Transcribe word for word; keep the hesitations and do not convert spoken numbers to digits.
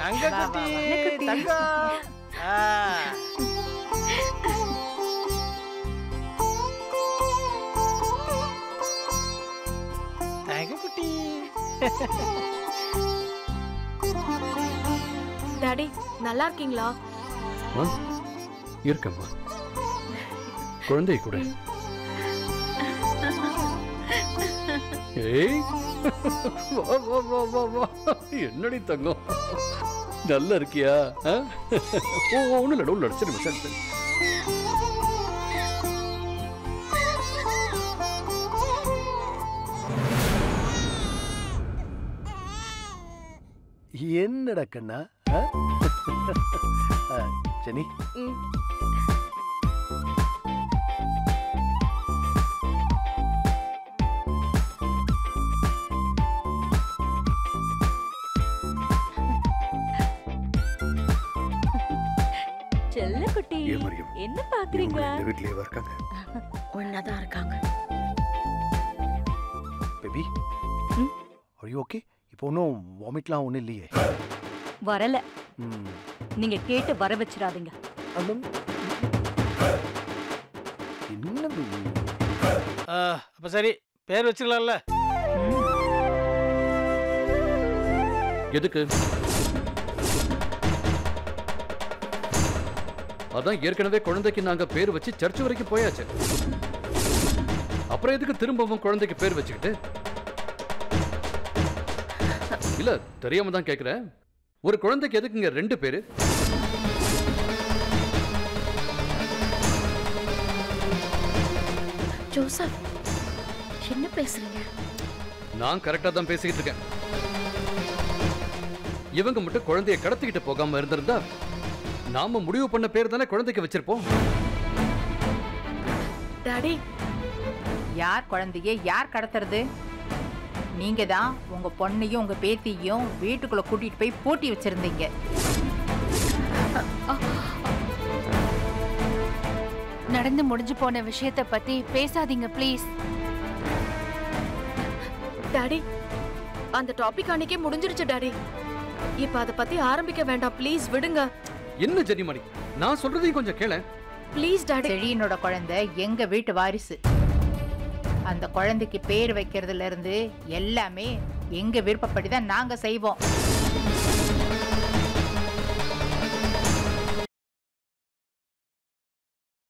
தங்க குட்டி தங்கம். தங்க குட்டி. டாடி நல்லா இருக்கீங்களா? இருக்கம்மா. குழந்தை கூட. ஏய் வா வா வா வா வா. என்னடி தங்கம் நல்லா இருக்கியா? ஓ ஒன்றும் இல்லை ஒன்றும் இல்லை சரி சரி சரி. என்னடா கண்ணா ஜெனி? செல்ல குட்டி என்ன பாக்குறீங்க? வீட்லயே இருக்காங்க. ஒண்ணாதான் இருக்காங்க. Baby are you okay? இப்போ ஒன்றும் வாமிட்லாம் ஒன்றும் இல்லையே? வரல. நீங்க கேட்டு வர வச்சிடாதீங்க. என்ன அப்ப சரி பேர் வச்சிடலாம்ல? எதுக்கு? அதான் ஏற்கனவே குழந்தைக்கு நாங்க பேர் வச்சு சர்ச் வரைக்கும் போயாச்சு. அப்புறம் எதுக்கு திரும்பவும் குழந்தைக்கு பேர் வச்சுக்கிட்டு? இல்ல தெரியாம தான் கேக்குறேன். ஒரு குழந்தைக்கு எதுக்குங்க ரெண்டு பேரு? ஜோசப் என்ன பேசுறீங்க? நான் கரெக்டா தான் பேசிக்கிட்டு இருக்கேன். இவங்க மட்டும் குழந்தைய கடத்திக்கிட்டு போகாம இருந்திருந்தா நாம முடிவு பண்ண பேர் தானே குழந்தைக்கு வச்சிருப்போம். டாடி யார் குழந்தைய யார் கடத்துறது? நீங்க தான் உங்க பொண்ணையும் உங்க பேத்தியும் வீட்டுக்குள்ள கூட்டிட்டு போய் பூட்டி வச்சிருந்தீங்க. நடந்து முடிஞ்சு போன விஷயத்தை பத்தி பேசாதீங்க ப்ளீஸ். டாடி அந்த டாபிக் அன்னைக்கே முடிஞ்சிருச்சு டாடி. இப்ப அத பத்தி ஆரம்பிக்க வேண்டாம் ப்ளீஸ் விடுங்க. என்ன ஜெனிமணி நான் சொல்றதையும் கொஞ்சம் கேள ப்ளீஸ் டாடி. செழியனோட குழந்தை எங்க வீட்டு வாரிசு. அந்த குழந்தைக்கு பேர் வைக்கிறதுல இருந்து எல்லாமே எங்க விருப்பப்படிதான் நாங்க செய்வோம்.